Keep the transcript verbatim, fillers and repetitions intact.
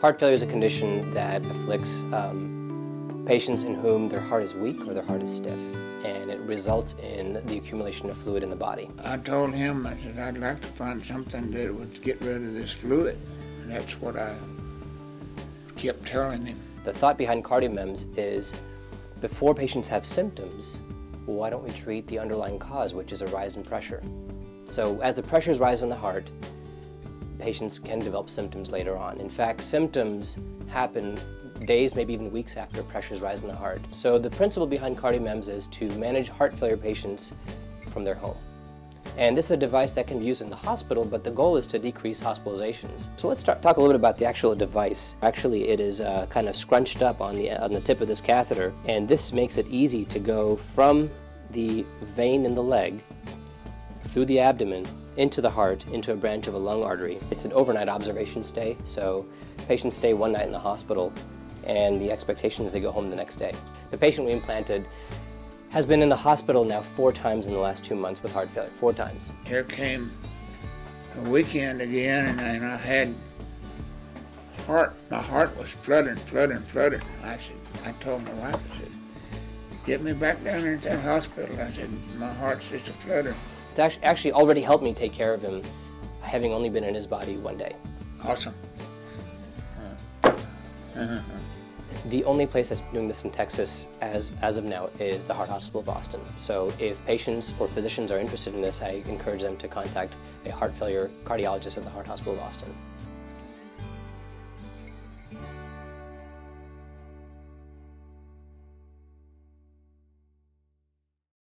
Heart failure is a condition that afflicts um, patients in whom their heart is weak or their heart is stiff, and it results in the accumulation of fluid in the body. I told him, I said, I'd like to find something that would get rid of this fluid, and that's what I kept telling him. The thought behind CardioMEMS is, before patients have symptoms, why don't we treat the underlying cause, which is a rise in pressure? So as the pressures rise in the heart, patients can develop symptoms later on. In fact, symptoms happen days, maybe even weeks after pressures rise in the heart. So the principle behind CardioMEMS is to manage heart failure patients from their home. And this is a device that can be used in the hospital, but the goal is to decrease hospitalizations. So let's start, talk a little bit about the actual device. Actually, it is uh, kind of scrunched up on the, on the tip of this catheter, and this makes it easy to go from the vein in the leg through the abdomen into the heart, into a branch of a lung artery. It's an overnight observation stay, so patients stay one night in the hospital, and the expectation is they go home the next day. The patient we implanted has been in the hospital now four times in the last two months with heart failure, four times. Here came a weekend again, and I, and I had heart, my heart was fluttering, fluttering, fluttering. I said, I told my wife, I said, get me back down there to the hospital. I said, my heart's just a flutter. It's actually already helped me take care of him, having only been in his body one day. Awesome. Uh-huh. The only place that's doing this in Texas as, as of now is the Heart Hospital of Boston. So if patients or physicians are interested in this, I encourage them to contact a heart failure cardiologist at the Heart Hospital of Boston.